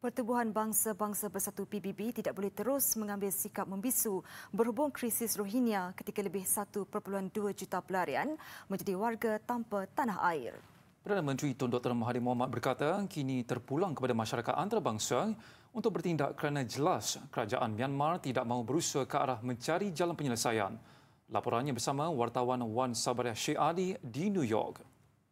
Pertubuhan Bangsa Bangsa Bersatu PBB tidak boleh terus mengambil sikap membisu berhubung krisis Rohingya ketika lebih 1.2 juta pelarian menjadi warga tanpa tanah air. Perdana Menteri Tun Dr Mahathir Mohamad berkata kini terpulang kepada masyarakat antarabangsa untuk bertindak kerana jelas kerajaan Myanmar tidak mahu berusaha ke arah mencari jalan penyelesaian. Laporannya bersama wartawan Wan Sabariah Sheikh Ali di New York.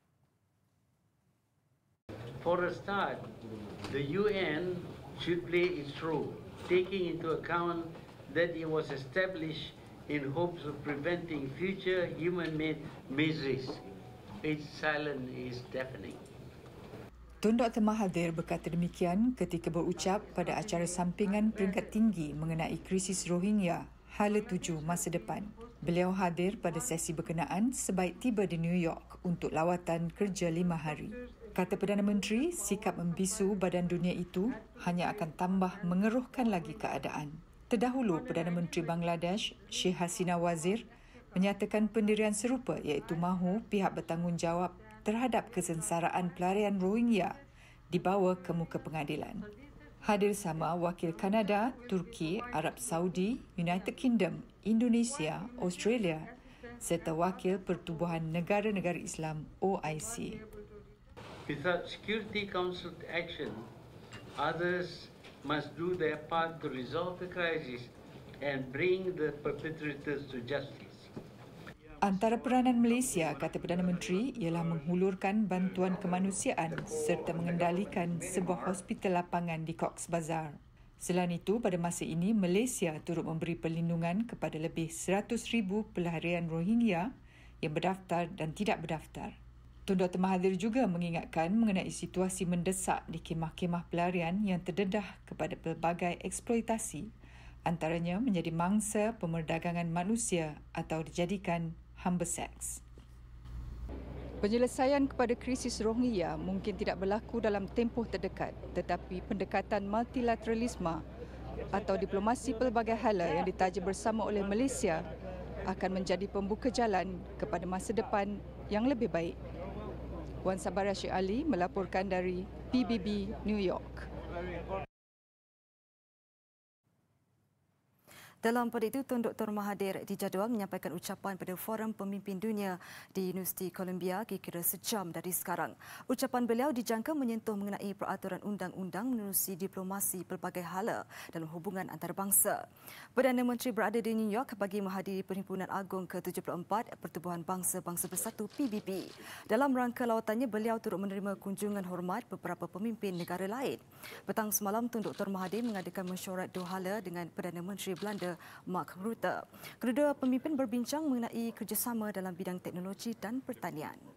For a start, the UN should play its role, taking into account that it was established in hopes of preventing future human-made miseries. Its silence is deafening. Tun Dr Mahathir berkata demikian ketika berucap pada acara sampingan peringkat tinggi mengenai krisis Rohingya Hala 7 masa depan. Beliau hadir pada sesi berkenaan sebaik tiba di New York untuk lawatan kerja 5 hari. Kata Perdana Menteri, sikap membisu badan dunia itu hanya akan tambah mengeruhkan lagi keadaan. Terdahulu, Perdana Menteri Bangladesh, Sheikh Hasina Wazir, menyatakan pendirian serupa iaitu mahu pihak bertanggungjawab terhadap kesengsaraan pelarian Rohingya dibawa ke muka pengadilan. Hadir sama wakil Kanada, Turki, Arab Saudi, United Kingdom, Indonesia, Australia serta wakil Pertubuhan Negara-Negara Islam OIC. Without Security Council action, others must do their part to resolve the crisis and bring the perpetrators to justice. Antara peranan Malaysia, kata Perdana Menteri, ialah menghulurkan bantuan kemanusiaan serta mengendalikan sebuah hospital lapangan di Cox's Bazar. Selain itu, pada masa ini, Malaysia turut memberi perlindungan kepada lebih 100,000 pelarian Rohingya yang berdaftar dan tidak berdaftar. Tun Dr Mahathir juga mengingatkan mengenai situasi mendesak di kemah-kemah pelarian yang terdedah kepada pelbagai eksploitasi, antaranya menjadi mangsa pemerdagangan manusia atau dijadikan hamba seks. Penyelesaian kepada krisis Rohingya mungkin tidak berlaku dalam tempoh terdekat, tetapi pendekatan multilateralisme atau diplomasi pelbagai hala yang ditaja bersama oleh Malaysia akan menjadi pembuka jalan kepada masa depan yang lebih baik. Wan Sabariah Sheikh Ali melaporkan dari PBB New York. Dalam pada itu, Tun Dr Mahathir dijadual menyampaikan ucapan pada Forum Pemimpin Dunia di Universiti Columbia kira-kira sejam dari sekarang. Ucapan beliau dijangka menyentuh mengenai peraturan undang-undang menerusi diplomasi pelbagai hala dalam hubungan antarabangsa. Perdana Menteri berada di New York bagi menghadiri Perhimpunan Agung ke-74 Pertubuhan Bangsa Bangsa Bersatu PBB. Dalam rangka lawatannya, beliau turut menerima kunjungan hormat beberapa pemimpin negara lain. Petang semalam, Tun Dr Mahathir mengadakan mesyuarat dua hala dengan Perdana Menteri Belanda Mark Rutte. Kedua pemimpin berbincang mengenai kerjasama dalam bidang teknologi dan pertanian.